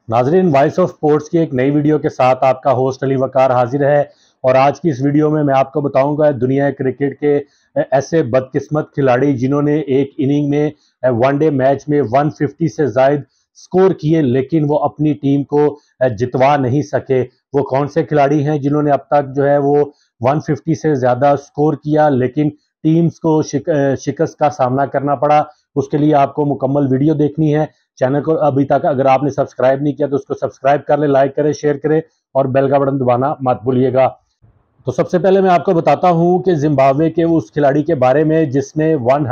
नाजरीन, voice of sports की एक नई वीडियो के साथ आपका होस्ट अली वकार हाजिर है। और आज की इस वीडियो में मैं आपको बताऊंगा दुनिया क्रिकेट के ऐसे बदकिस्मत खिलाड़ी जिन्होंने एक इनिंग में वनडे मैच में 150 से जायद स्कोर किए लेकिन वो अपनी टीम को जितवा नहीं सके। वो कौन से खिलाड़ी हैं जिन्होंने अब तक जो है वो 150 से ज़्यादा स्कोर किया लेकिन टीम्स को शिकस्त का सामना करना पड़ा? उसके लिए आपको मुकम्मल वीडियो देखनी है। चैनल को अभी तक अगर आपने सब्सक्राइब नहीं किया तो उसको सब्सक्राइब कर ले, लाइक करें, शेयर करें और बेल का बटन दबाना मत भूलिएगा। तो सबसे पहले मैं आपको बताता हूं कि जिम्बाब्वे के उस खिलाड़ी के बारे में जिसने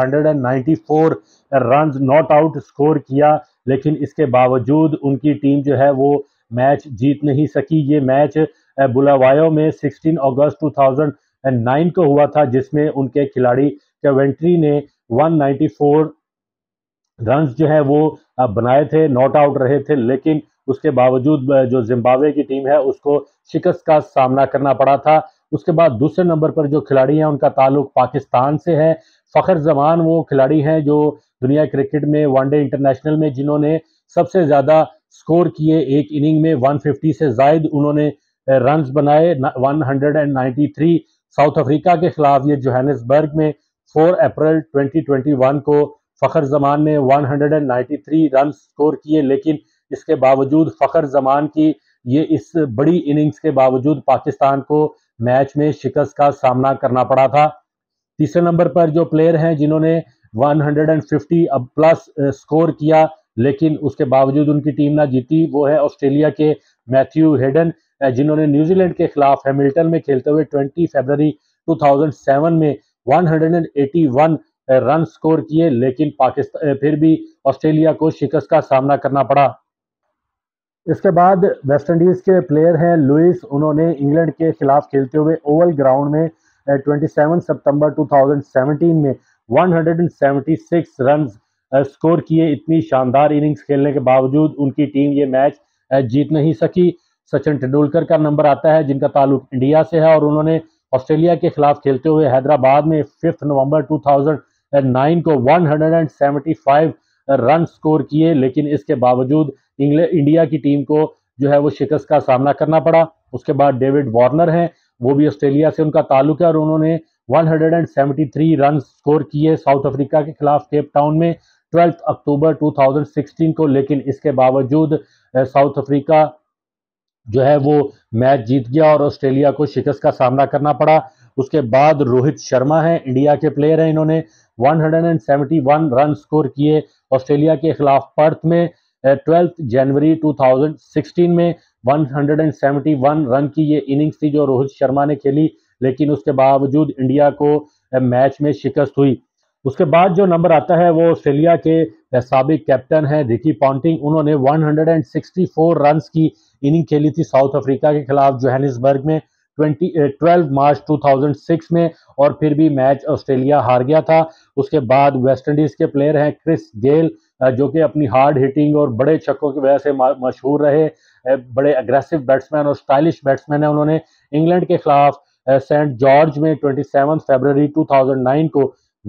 194 रन नॉट आउट स्कोर किया लेकिन इसके बावजूद उनकी टीम जो है वो मैच जीत नहीं सकी। ये मैच बुलावायो में 16 अगस्त 2009 को हुआ था जिसमें उनके खिलाड़ी केवेंट्री ने 194 रन जो है वो बनाए थे, नॉट आउट रहे थे, लेकिन उसके बावजूद जो जिम्बाब्वे की टीम है उसको शिकस्त का सामना करना पड़ा था। उसके बाद दूसरे नंबर पर जो खिलाड़ी हैं उनका ताल्लुक पाकिस्तान से है। फ़खर जमान वो खिलाड़ी हैं जो दुनिया क्रिकेट में वनडे इंटरनेशनल में जिन्होंने सबसे ज़्यादा स्कोर किए। एक इनिंग में 150 से जायद उन्होंने रन्स बनाए, 193। साउथ अफ्रीका के खिलाफ ये जोहानिसबर्ग में 4 अप्रैल 2021 को फ़खर जमान ने 193 रन स्कोर किए लेकिन इसके बावजूद फ़खर जमान की ये इस बड़ी इनिंग्स के बावजूद पाकिस्तान को मैच में शिकस्त का सामना करना पड़ा था। तीसरे नंबर पर जो प्लेयर हैं जिन्होंने 150 अब प्लस स्कोर किया लेकिन उसके बावजूद उनकी टीम ना जीती, वो है ऑस्ट्रेलिया के मैथ्यू हेडन, जिन्होंने न्यूजीलैंड के खिलाफ हैमिल्टन में खेलते हुए 20 फरवरी 2007 में 181 रन स्कोर किए लेकिन पाकिस्तान फिर भी ऑस्ट्रेलिया को शिकस्त का सामना करना पड़ा। इसके बाद वेस्ट इंडीज के प्लेयर हैं लुइस, उन्होंने इंग्लैंड के खिलाफ खेलते हुए ओवल ग्राउंड में 27 सितंबर 2017 में 176 रन स्कोर किए। इतनी शानदार इनिंग्स खेलने के बावजूद उनकी टीम ये मैच जीत नहीं सकी। सचिन तेंदुलकर का नंबर आता है जिनका ताल्लुक इंडिया से है और उन्होंने ऑस्ट्रेलिया के खिलाफ खेलते हुए हैदराबाद में 5 नवंबर 2009 को 175 रन स्कोर किए लेकिन इसके बावजूद इंडिया की टीम को जो है वो शिकस्त का सामना करना पड़ा। उसके बाद डेविड वार्नर हैं, वो भी ऑस्ट्रेलिया से उनका ताल्लुक है और उन्होंने 173 रन स्कोर किए साउथ अफ्रीका के खिलाफ केप टाउन में 12 अक्टूबर 2016 को, लेकिन इसके बावजूद साउथ अफ्रीका जो है वो मैच जीत गया और ऑस्ट्रेलिया को शिकस्त का सामना करना पड़ा। उसके बाद रोहित शर्मा हैं, इंडिया के प्लेयर हैं, इन्होंने 171 रन स्कोर किए ऑस्ट्रेलिया के खिलाफ पर्थ में 12 जनवरी 2016 में। 171 रन की ये इनिंग्स थी जो रोहित शर्मा ने खेली लेकिन उसके बावजूद इंडिया को मैच में शिकस्त हुई। उसके बाद जो नंबर आता है वो ऑस्ट्रेलिया के साबिक कैप्टन है रिकी पॉन्टिंग, उन्होंने 164 रन की इनिंग खेली थी साउथ अफ्रीका के खिलाफ जोहानिसबर्ग में 12 मार्च 2006 में और फिर भी मैच ऑस्ट्रेलिया हार गया था। उसके बाद वेस्ट इंडीज के प्लेयर हैं क्रिस गेल, जो कि अपनी हार्ड हिटिंग और बड़े छक्कों की वजह से मशहूर रहे, बड़े अग्रेसिव बैट्समैन और स्टाइलिश बैट्समैन है। उन्होंने इंग्लैंड के खिलाफ सेंट जॉर्ज में 27 फरवरी 2009 को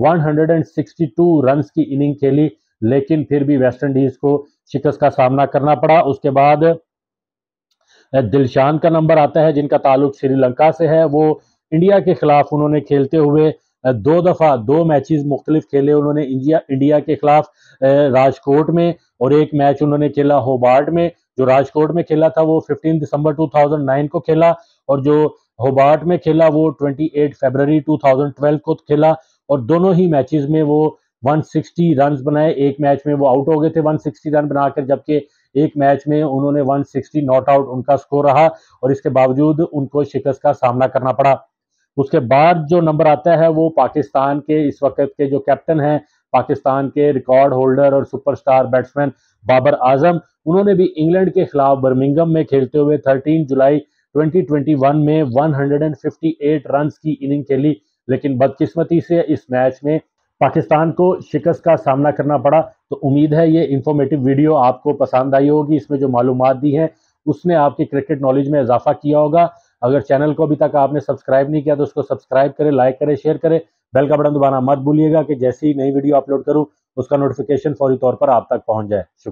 162 रन की इनिंग खेली लेकिन फिर भी वेस्ट इंडीज को शिकस्त का सामना करना पड़ा। उसके बाद दिलशान का नंबर आता है जिनका ताल्लुक श्रीलंका से है। वो इंडिया के खिलाफ उन्होंने खेलते हुए 2 दफ़ा 2 मैचेस मुख्तलिफ खेले। उन्होंने इंडिया के खिलाफ राजकोट में और एक मैच उन्होंने खेला होबार्ट में। जो राजकोट में खेला था वो 15 दिसंबर 2009 को खेला और जो होबार्ट में खेला वो 28 फरवरी 2012 को खेला और दोनों ही मैचेस में वो 160 रन बनाए। एक मैच में वो आउट हो गए थे 160 रन बनाकर, जबकि एक मैच में उन्होंने 160 नॉट आउट उनका स्कोर रहा और इसके बावजूद उनको शिकस्त का सामना करना पड़ा। उसके बाद जो नंबर आता है वो पाकिस्तान के इस वक्त के जो कैप्टन हैं, पाकिस्तान के रिकॉर्ड होल्डर और सुपरस्टार बैट्समैन बाबर आजम, उन्होंने भी इंग्लैंड के खिलाफ बर्मिंघम में खेलते हुए 13 जुलाई 2021 में 158 रन की इनिंग खेली लेकिन बदकिस्मती से इस मैच में पाकिस्तान को शिकस्त का सामना करना पड़ा। तो उम्मीद है ये इंफॉर्मेटिव वीडियो आपको पसंद आई होगी। इसमें जो मालूमात दी हैं उसने आपकी क्रिकेट नॉलेज में इजाफा किया होगा। अगर चैनल को अभी तक आपने सब्सक्राइब नहीं किया तो उसको सब्सक्राइब करें, लाइक करें, शेयर करें, बेल का बटन दबाना मत भूलिएगा कि जैसे ही नई वीडियो अपलोड करूं उसका नोटिफिकेशन फौरी तौर पर आप तक पहुंच जाए।